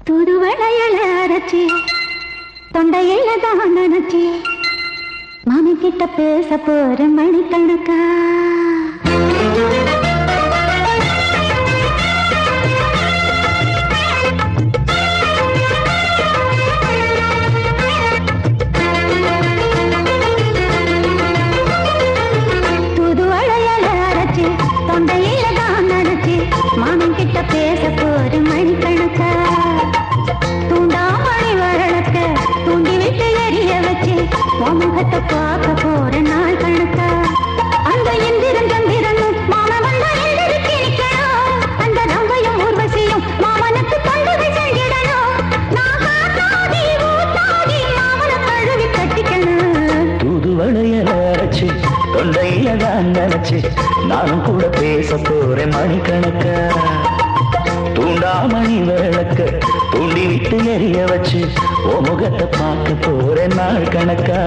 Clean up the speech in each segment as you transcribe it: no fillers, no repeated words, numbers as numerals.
தூதுவளையல அரைச்சி தொண்டையில தான் நினைச்சி மாமி கிட்ட பேச போற மணிக்கணக்கா தூதுவளையல அரைச்சி தொண்டையில தான் நினைச்சி மாமி கிட்ட பேச போற மணிக்கணக்கா தூண்டாமணி வரலக்க தூண்டி விட்டு எரிய வச்சு முகத்தை பார்க்க போற நாள் கணக்கா அந்த இந்திரன் சந்திரனும் மாமா வந்தா எந்திரிச்சு நிக்கணும் அந்த ரம்பையும் ஊர்வசியும் மாமனுக்கு தொண்டுகள் செஞ்சிடணும் நான் காத்தாடி ஊத்தாடி மாமனை கழுவி கட்டிக்கணும் தூதுவளையல அரைச்சு தொண்டையில தான் நினைச்சு நானும் கூட பேச போறேன் மணிக்கணக்கா தூண்டாமணி விளக்க தூண்டி விட்டு எரிய வச்சு ஓ முகத்தை பார்க்க போறேன் நாள் கணக்கா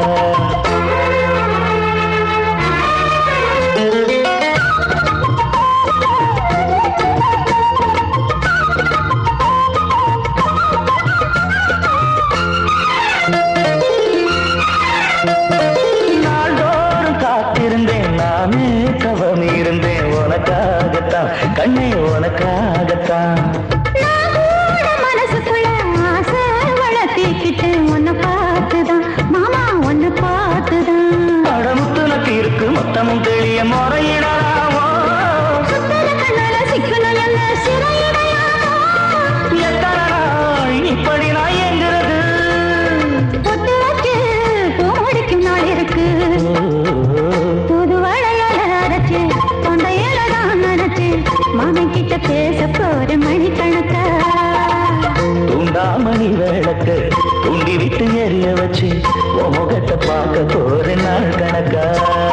நாள்தோறும் காத்திருந்தேன் நானே தவம் இருந்தேன் உனக்காகத்தான் கண்ணே உனக்காகத்தான் மனசுக்குள்ள ஆசை வளர்த்திக்கிட்டு உன்னை பார்த்துதான் மாமா உன்னை பார்த்துதான் அடமுத்துனக்கு இருக்கு மொத்தமும் தெளிய முறையிடலாமோ சுத்தல கண்ணால சிக்கணும் என்ன சிறையிடையாமோ எத்தனை நாள் இப்படி நான் எங்கிறது பொட்டு வச்சு பூடிக்கும் நாள் இருக்கு தூதுவளையல அரைச்சு தொண்டையில தான் நினைச்சு மாமன் கிட்ட பேச போற மணிக்கணக்கா தூண்டாமணி விளக்க தூண்டி விட்டு எரிய வச்சு உன் முகத்தை பார்க்க போற நாள் கணக்கா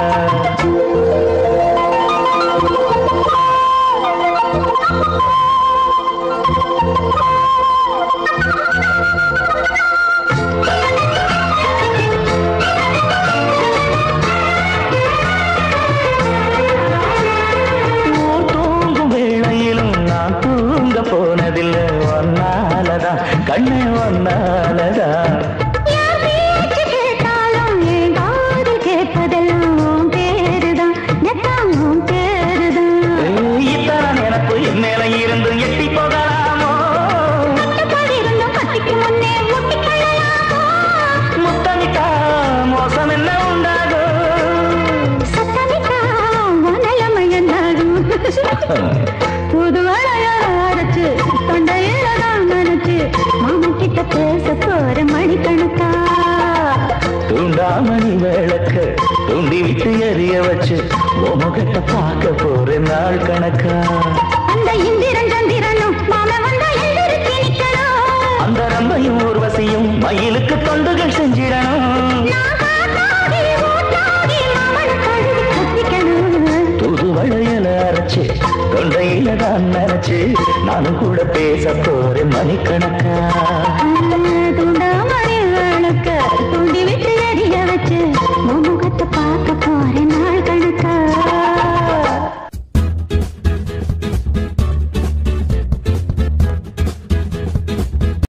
தூங்கும் வேளையிலும் நான் தூங்க போனதில்லை ஒன்னாலதான் கண்ணே ஒன்னாலதான் கேட்டாலும் என் காது கேட்பதெல்லாம் பேருதான் நெத்தாமும் பேருதான் இத்தான் எனக்கு என் மேல இருந்து எட்டி போகலாமோ இருந்தும் கத்திக்கு முன்னே முட்டிக்கொள்ளலாமோ முத்தமிட்டா மோசம் என்ன உண்டாகும் சத்தமிட்டா மனலமையந்தாகும் புதுவளைய அரைச்சு தொண்டையில தான் நினைச்சு மாமா கிட்ட பேச போற மணிக்கணக்கா தூண்டாமணி விளக்க தூண்டி விட்டு எரிய வச்சு உன் முகத்தை பார்க்க போற நாள் கணக்கா அந்த இந்திரன் சந்திரனும் மாமா வந்தா எந்திரிச்சு நிக்கணும் அந்த ரம்பையும் ஊர்வசியும் மயிலுக்கு தொண்டுகள் செஞ்சிடணும் நான் காத்தாடி ஊத்தாடி மாமனை கழுவி கட்டிக்கணும் தூதுவளையல அரைச்சு தொண்டையில தான் நினைச்சு நானும் கூட பேச போறேன் மணிக்கணக்கா